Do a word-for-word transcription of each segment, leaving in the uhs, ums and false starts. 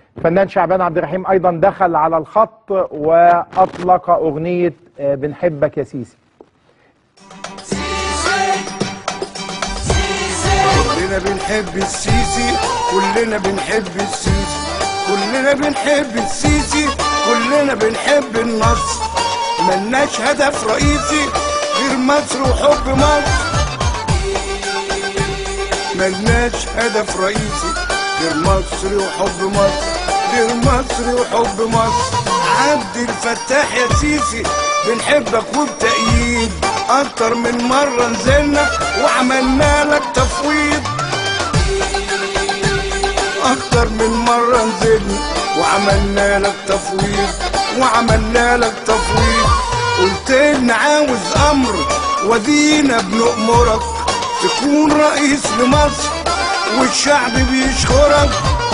الفنان شعبان عبد الرحيم ايضا دخل على الخط واطلق اغنيه بنحبك يا سيسي. كلنا بنحب السيسي، كلنا بنحب السيسي، كلنا بنحب السيسي، كلنا بنحب النصر. ملناش هدف رئيسي غير مصر وحب مصر. ملناش هدف رئيسي غير مصر وحب مصر، غير مصر وحب مصر. عبد الفتاح يا سيسي بنحبك وبتأييد، أكتر من مرة نزلنا وعملنا لك تفويض. أكتر من مرة نزلنا وعملنا لك تفويض، وعملنا لك تفويض. قلت لنا عاوز أمر ودينا بنأمرك، تكون رئيس لمصر والشعب بيشكرك.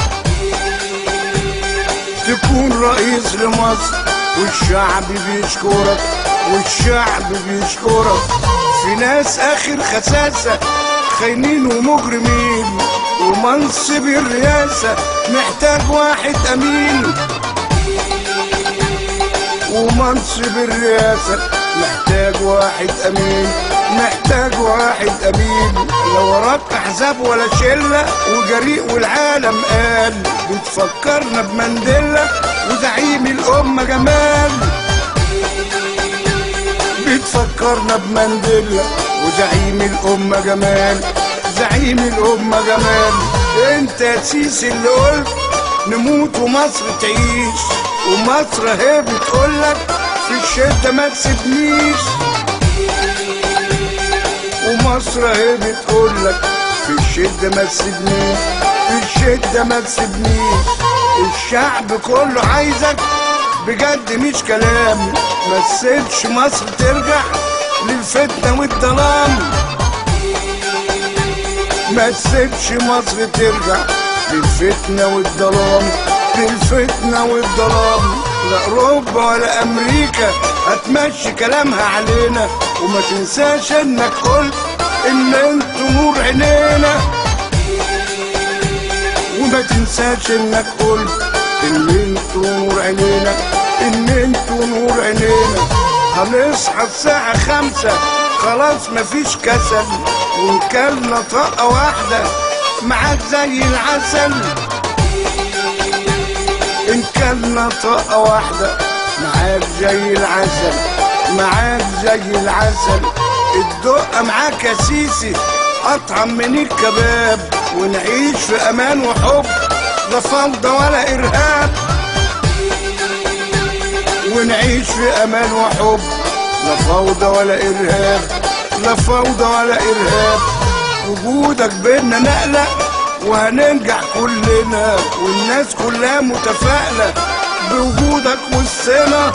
تكون رئيس لمصر والشعب بيشكرك، والشعب بيشكرك. في ناس آخر خساسة خاينين ومجرمين، ومنصب الرئاسة محتاج واحد أمين. ومنصب الرئاسة محتاج واحد أمين، محتاج واحد أمين. لا وراك أحزاب ولا شلة وجريء والعالم قال، بتفكرنا بمانديلا وزعيم الأمة جمال. بتفكرنا بمانديلا وزعيم الأمة جمال، زعيم الأمة جمال. انت يا سيسي اللي قلت نموت ومصر تعيش، ومصر اهي بتقولك في الشدة ما تسيبنيش. ومصر اهي بتقولك في الشدة ما تسيبنيش، في الشدة ما تسيبنيش. الشعب كله عايزك بجد مش كلام، ما تسيبش مصر ترجع للفتنة والظلام. ما تسيبش مصر ترجع للفتنة والظلام، للفتنة والظلام. لا اوروبا ولا امريكا هتمشي كلامها علينا، وما تنساش انك قلت ان انتوا نور عينينا. وما تنساش انك قلت ان انتوا نور عينينا، ان انتوا نور عينينا. هنصحى الساعة خمسة خلاص مفيش كسل، ونكلنا طاقة واحدة معاك زي العسل. انكلنا طاقة واحدة معاك زي العسل، معاك زي العسل. الدقة معاك يا سيسي أطعم من الكباب، ونعيش في أمان وحب لا فوضى ولا إرهاب. ونعيش في أمان وحب لا فوضى ولا إرهاب، لا فوضى ولا إرهاب. وجودك بينا نقلة وهننجح كلنا، والناس كلها متفائلة بوجودك وسطنا.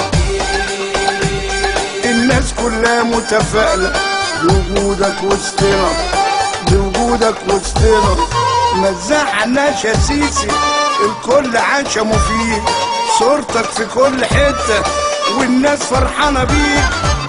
الناس كلها متفائلة بوجودك وسطنا، بوجودك وسطنا. ما تزعلناش يا سيسي الكل عاشا مفيد، صورتك في كل حتة والناس فرحانة بيك.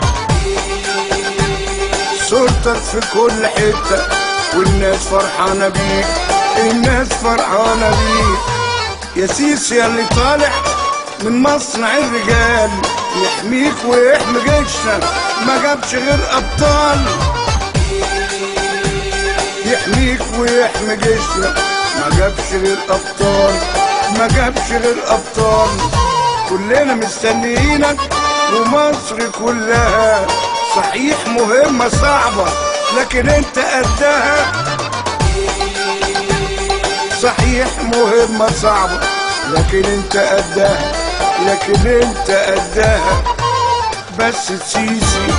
صورتك في كل حتة والناس فرحانة بيك، الناس فرحانة بيك. يا سيسي يا اللي طالع من مصنع الرجال، يحميك ويحمي جيشنا ما جابش غير أبطال. يحميك ويحمي جيشنا ما جابش غير أبطال، ما جابش غير أبطال. كلنا مستنيينك ومصر كلها، صحيح مهمة صعبة لكن انت قدها. صحيح مهمة صعبة لكن انت قدها، لكن انت قدها. بس السيسي.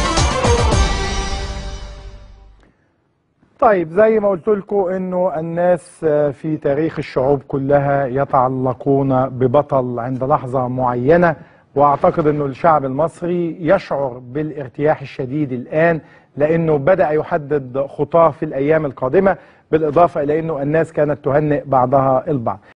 طيب زي ما قلت لكم انه الناس في تاريخ الشعوب كلها يتعلقون ببطل عند لحظة معينة، واعتقد انه الشعب المصري يشعر بالارتياح الشديد الان، لانه بدأ يحدد خطاه في الايام القادمة، بالاضافة الى انه الناس كانت تهنئ بعضها البعض.